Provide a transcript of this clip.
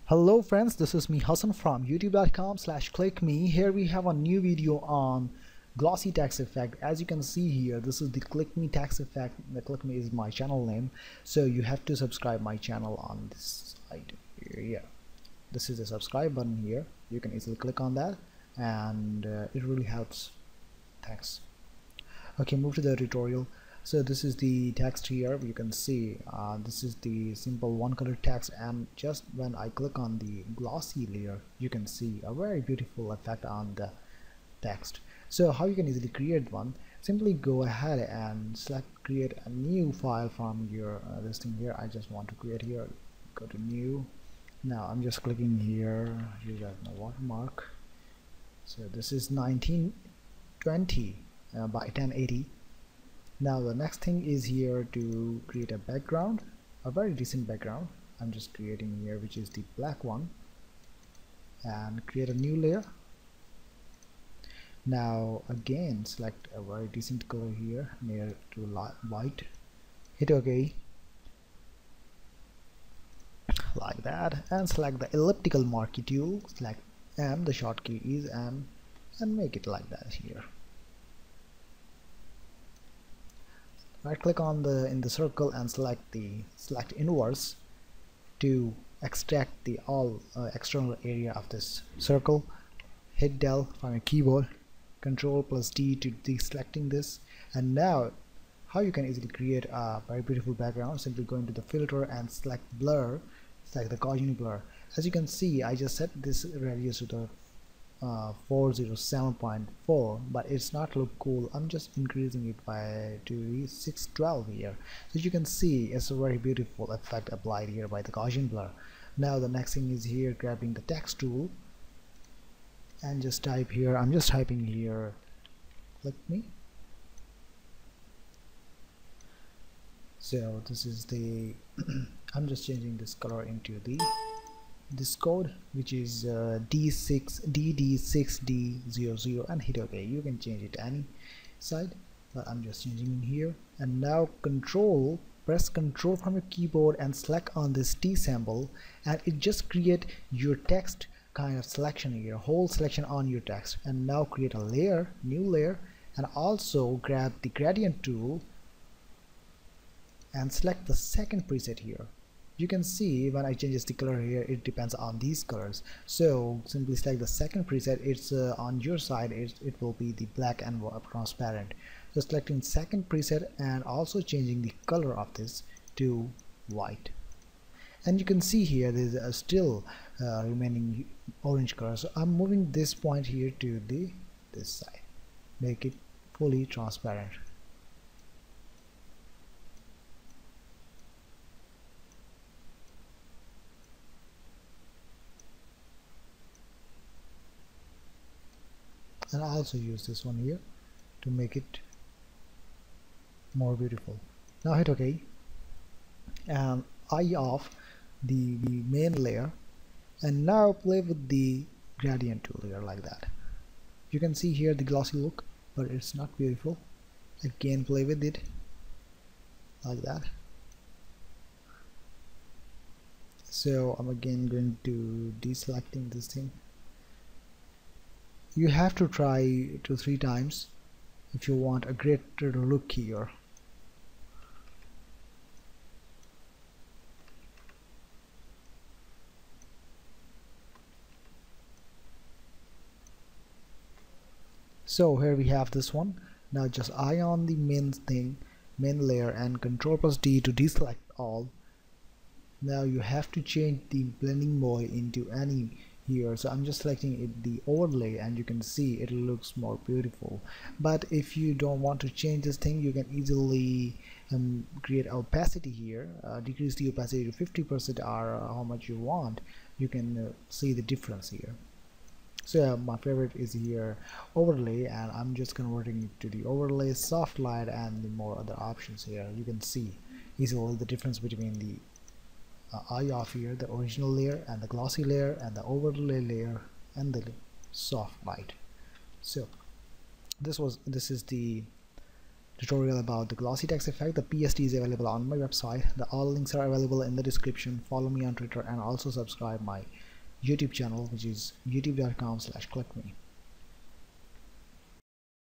Hello friends, this is me Hassan from youtube.com/clickme. Here we have a new video on glossy text effect. As you can see here, this is the click me text effect. The click me is my channel name, so you have to subscribe my channel on this side here. Yeah, this is the subscribe button here. You can easily click on that, and it really helps. Thanks. Okay, move to the tutorial. So this is the text here. You can see this is the simple one color text, and just when I click on the glossy layer, you can see a very beautiful effect on the text. So how you can easily create one, simply go ahead and select create a new file from your this thing here. I just want to create here, go to new. Now I'm just clicking here, use as my watermark. So this is 1920 by 1080. Now the next thing is here to create a background, a very decent background. I'm just creating here, which is the black one, and create a new layer. Now again select a very decent color here near to white, hit OK like that, and select the elliptical marquee tool, select M, the shortcut is M, and make it like that here. Right click on in the circle and select inverse to extract the all external area of this circle. Hit del from your keyboard, Control plus D to deselecting this. And now how you can easily create a very beautiful background, simply go into the filter and select blur, select the Gaussian blur. As you can see, I just set this radius to the 407.4, but it's not look cool. I'm just increasing it by to 612 here, so you can see it's a very beautiful effect applied here by the Gaussian blur. Now the next thing is here, grabbing the text tool and just type here, I'm just typing here click me. So this is the I'm just changing this color into this code, which is DD6D00, and hit OK. You can change it any side, but I'm just changing in here. And now press control from your keyboard and select on this T symbol, and it just create your text kind of selection here, whole selection on your text. And now create a layer, new layer, and also grab the gradient tool and select the second preset here. You can see when I change the color here, it depends on these colors. So simply select the second preset. It's on your side, it will be the black and transparent. So selecting second preset and also changing the color of this to white. And you can see here there's a still remaining orange color. So I'm moving this point here to this side, make it fully transparent. And I also use this one here to make it more beautiful. Now hit OK and eye off the main layer, and now play with the gradient tool here like that. You can see here the glossy look, but it's not beautiful. Again play with it like that. So I'm again going to deselecting this thing. You have to try 2-3 times if you want a greater look here. So here we have this one. Now just eye on the main layer, and Control plus D to deselect all. Now you have to change the blending mode into any here, so I'm just selecting it the overlay, and you can see it looks more beautiful. But if you don't want to change this thing, you can easily create opacity here, decrease the opacity to 50% or how much you want. You can see the difference here. So my favorite is here overlay, and I'm just converting it to the overlay, soft light, and the more other options here. You can see easily the difference between the eye off here, the original layer and the glossy layer, and the overlay layer and the soft light. So this is the tutorial about the glossy text effect. The PSD is available on my website. The all links are available in the description. Follow me on Twitter and also subscribe my YouTube channel, which is youtube.com/clickme.